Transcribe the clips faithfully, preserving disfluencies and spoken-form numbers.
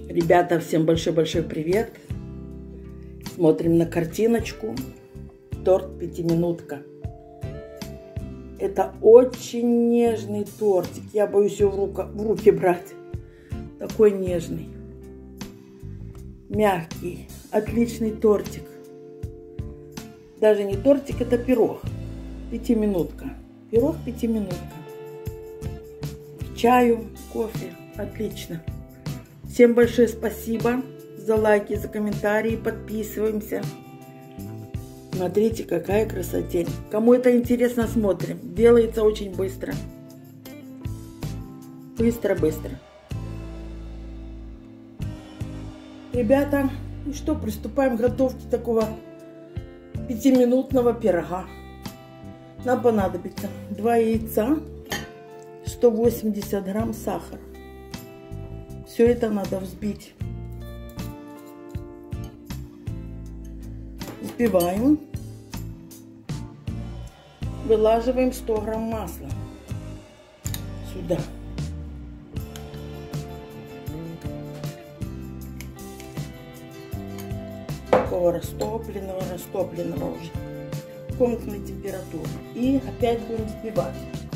Ребята, всем большой-большой привет. Смотрим на картиночку. Торт пятиминутка. Это очень нежный тортик. Я боюсь его в, рука, в руки брать. Такой нежный. Мягкий. Отличный тортик. Даже не тортик, это пирог. Пятиминутка. Пирог пятиминутка. К чаю, кофе. Отлично. Всем большое спасибо за лайки, за комментарии. Подписываемся. Смотрите, какая красотень. Кому это интересно, смотрим. Делается очень быстро. Быстро-быстро. Ребята, ну что, приступаем к готовке такого пятиминутного пирога. Нам понадобится два яйца, сто восемьдесят грамм сахара. Все это надо взбить. Взбиваем. Вылаживаем сто грамм масла сюда. Такого растопленного, растопленного уже. Комнатной температуры. И опять будем взбивать.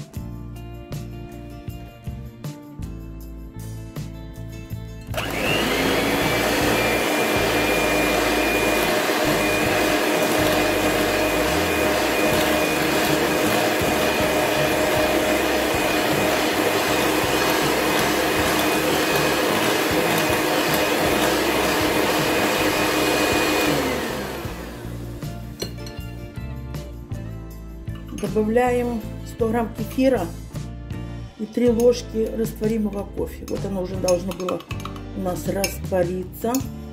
Добавляем сто грамм кефира и три ложки растворимого кофе. Вот оно уже должно было у нас раствориться.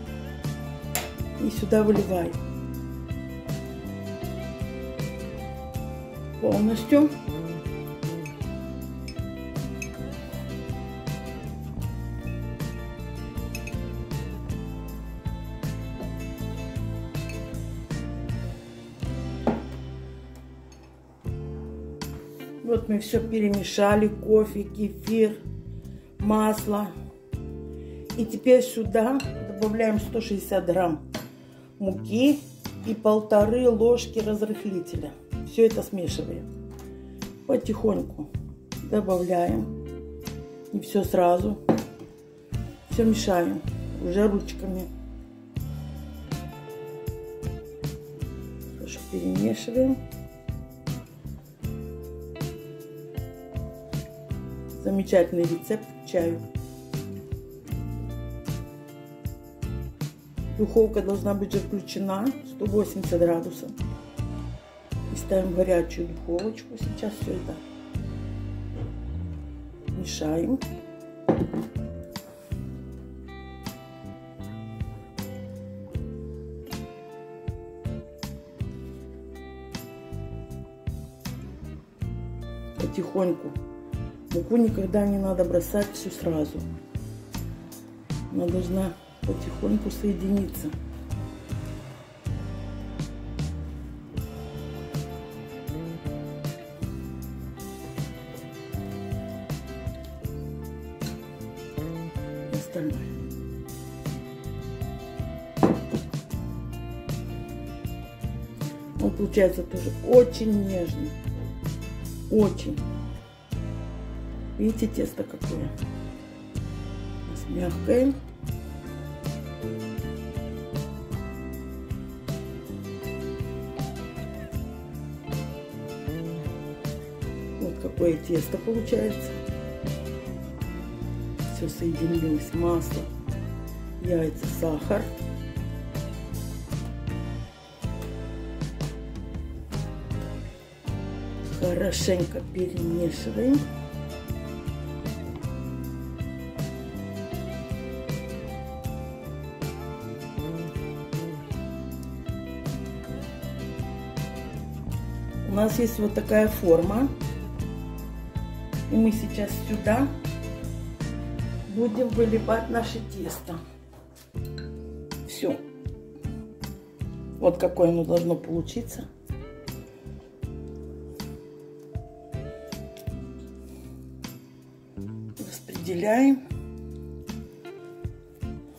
И сюда выливаем полностью. Вот мы все перемешали, кофе, кефир, масло. И теперь сюда добавляем сто шестьдесят грамм муки и полторы ложки разрыхлителя. Все это смешиваем. Потихоньку добавляем. Не все сразу. Все мешаем уже ручками. Хорошо перемешиваем. Замечательный рецепт к чаю. Духовка должна быть же включена, сто восемьдесят градусов. И ставим горячую духовочку. Сейчас все это мешаем. Потихоньку. Муку никогда не надо бросать всю сразу. Она должна потихоньку соединиться. Остальное. Он получается тоже очень нежный. Очень. Видите, тесто какое? Мягкое. Вот какое тесто получается. Все соединилось. Масло, яйца, сахар. Хорошенько перемешиваем. У нас есть вот такая форма. И мы сейчас сюда будем выливать наше тесто. Все. Вот какое оно должно получиться. Распределяем.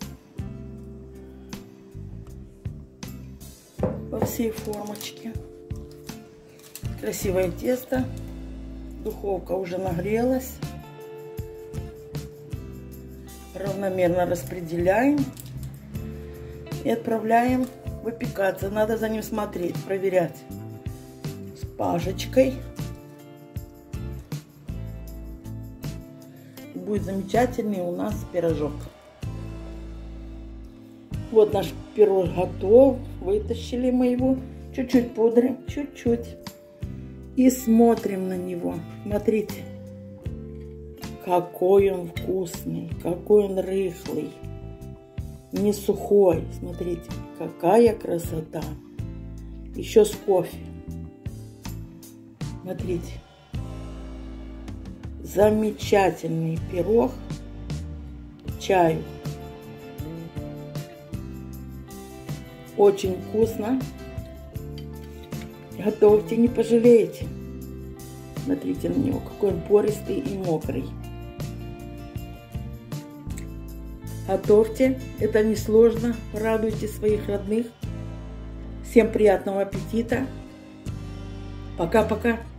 во всей формочке. Красивое тесто. Духовка уже нагрелась. Равномерно распределяем и отправляем выпекаться. Надо за ним смотреть, проверять с пажечкой. И будет замечательный у нас пирожок. Вот наш пирог готов. Вытащили мы его. Чуть-чуть пудры, чуть-чуть. И смотрим на него. Смотрите, какой он вкусный, какой он рыхлый, не сухой. Смотрите, какая красота. Еще с кофе. Смотрите. Замечательный пирог к чаю. Очень вкусно. Готовьте, не пожалеете. Смотрите на него, какой он пористый и мокрый. Готовьте, это несложно. Радуйте своих родных. Всем приятного аппетита. Пока-пока.